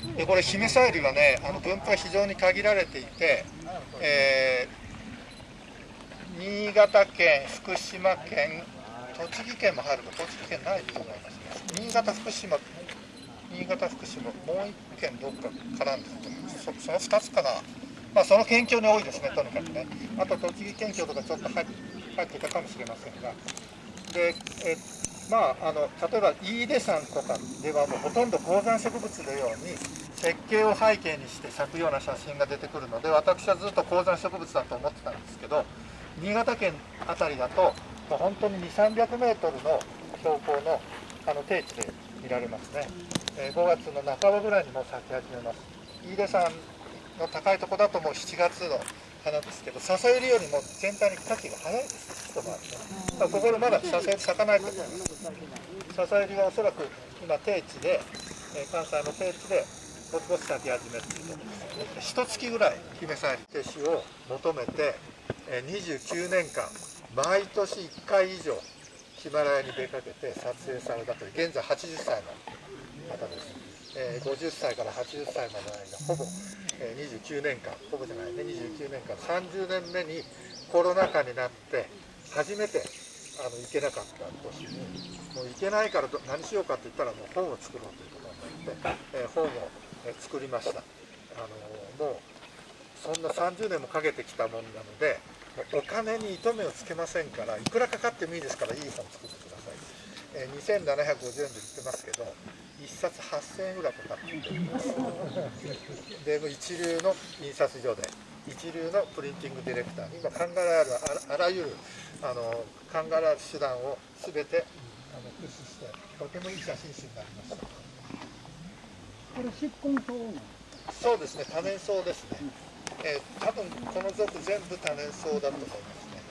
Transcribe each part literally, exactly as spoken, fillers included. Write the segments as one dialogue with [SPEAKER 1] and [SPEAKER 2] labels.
[SPEAKER 1] でこれヒメサユリはね、あの分布が非常に限られていて、えー、新潟県、福島県、栃木県も入るか、栃木県ないと思いますね。新潟、福島、新潟、福島、もう一県どっか絡んでると思います。そ, そのふたつかな。まあその県境に多いですね、とにかくね。あと栃木県境とかちょっと入っていたかもしれませんが。で、えまあ、あの例えば飯豊山とかではもうほとんど高山植物のように設計を背景にして咲くような写真が出てくるので、私はずっと高山植物だと思ってたんですけど、新潟県あたりだともう本当ににひゃく、さんびゃくメートルの標高のあの低地で見られますね。えー、ごがつの半ばぐらいにもう咲き始めます。飯豊山の高いところだともうしちがつの花ですけど、笹百合よりも全体に咲きが早いです、一回りね。ここでまだ笹百合咲かないと思います。笹百合はおそらく今低地で、えー、関西の低地でぼちぼち咲き始めていると思います。一月ぐらいヒメサユリ手種を求めて、えー、にじゅうきゅうねんかん毎年いっかい以上ヒマラヤに出かけて撮影されたという、現在はちじゅっさいの方です。えー、ごじゅっさいからはちじゅっさいまでの間、ほぼ、えー、にじゅうきゅうねんかん、ほぼじゃないね、にじゅうきゅうねんかん、さんじゅうねんめにコロナ禍になって初めてあの行けなかった年に、もう行けないから何しようかって言ったら、もう本を作ろうということになって、えー、本を、えー、作りました。あのー、もうそんなさんじゅうねんもかけてきたもんなので、お金に糸目をつけませんから、いくらかかってもいいですから、いい本作ってください。えー、にせんななひゃくごじゅうえんで売ってますけど、いっさつはっせんえんぐらいかかっています。で、一流の印刷所で、一流のプリンティングディレクターに今考えられるあらゆるあの考えられる手段をすべてあの駆使して、とてもいい写真集になりました。
[SPEAKER 2] これ宿根草？
[SPEAKER 1] そうですね、多年草ですね。えー、多分この属全部多年草だと思いますね。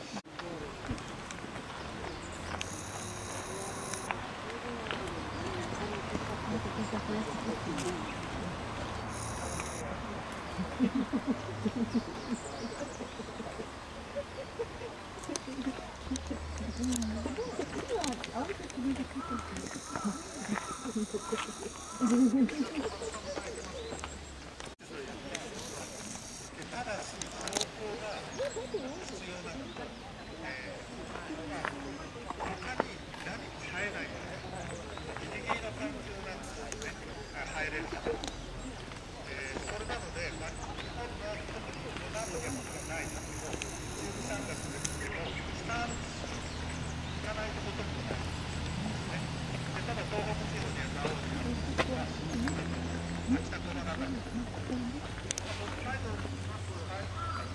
[SPEAKER 1] ただし標高が必要なのと、えーまあ、他に何も生えないので、ギリギリの環境なんですよね、生えれるかどうか。えー、それなので、まあ、日本の特に何の山とかないんですけど、じゅうに、さんがつですけど、北アルプス行かないとほとんどないんですね。でただ東北地方には青森があるんですが、秋田この中で、北海道に行きますと、はい、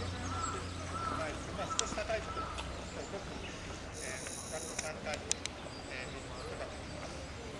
[SPEAKER 1] まあ、少し高いところ、ごく、えー、ざっと簡単に、えー、見ることができます。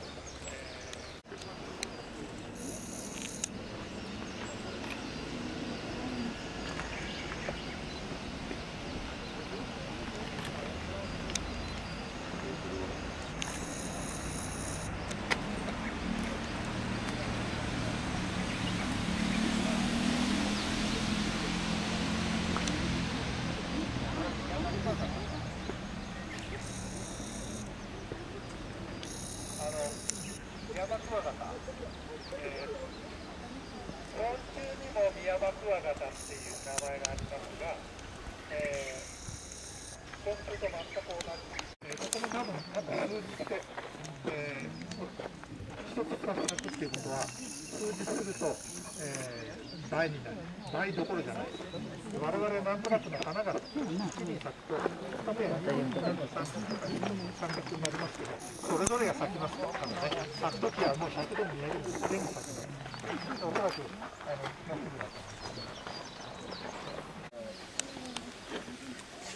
[SPEAKER 1] あのミヤマクワガタ、えー、昆虫にもミヤマクワガタっていう名前がありますが、えー、昆虫と全く同じ、えー、ここも多分多分数字って、えー、一つ二つ咲くっていうことは数字すると、えー、倍になる、倍どころじゃない。我々なんとなくの花が月に咲くと例えばにひゃく、さんびゃくとかさんびゃくになりますけど、それぞれが咲きますよ。あのね、咲くときはもうひゃくでも見えるんです。全部咲きます。おそらくあのもうすぐだと思います。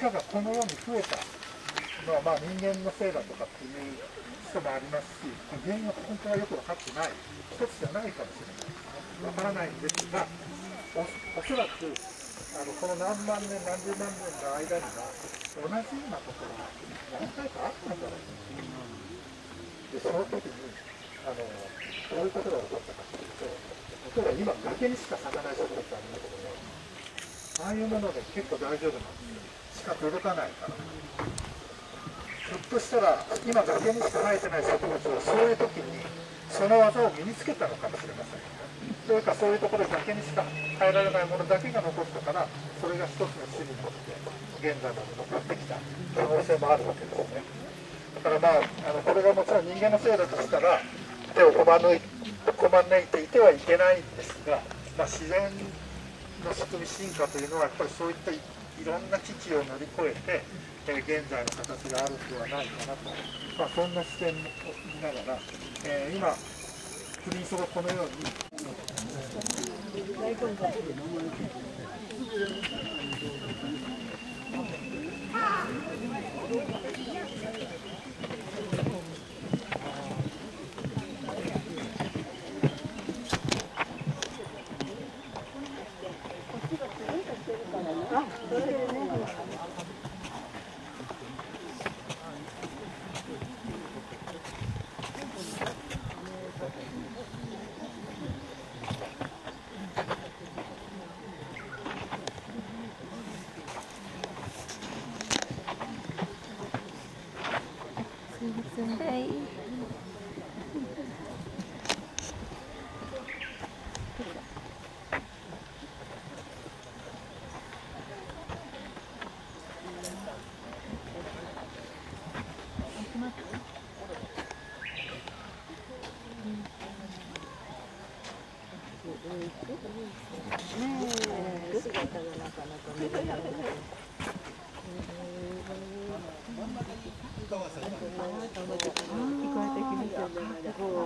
[SPEAKER 1] 鹿がこのように増えたのは、まあ、人間のせいだとかっていう人もありますし、原因は本当はよく分かってない、一つじゃないかもしれないですね。分からないんですが、お, おそらくあのこの何万年何十万年の間には同じようなことが何回かあったんだろうと。でその時にあのどういうことが起こったかというと、例えば今崖にしか咲かない植物ありますけど、ああいうもので結構大丈夫なんですよ。しか届かないから。ひょっとしたら今崖にしか生えてない植物をそういう時にその技を身につけたのかもしれません。それかそういうところだけにしか変えられないものだけが残ったから、それが一つの種にとって現在まで残ってきた可能性もあるわけですね。だからまあ、あのこれがもちろん人間のせいだとしたら手をこまぬいこまねいていてはいけないんですが、まあ、自然の仕組み進化というのはやっぱりそういったいろんな危機を乗り越えて、えー、現在の形があるんではないかなと、まあ、そんな視点を見ながら、えー、今フリーソがこのように
[SPEAKER 3] はい。ねえ、姿がなかなか見れない。聞こえてきますよね。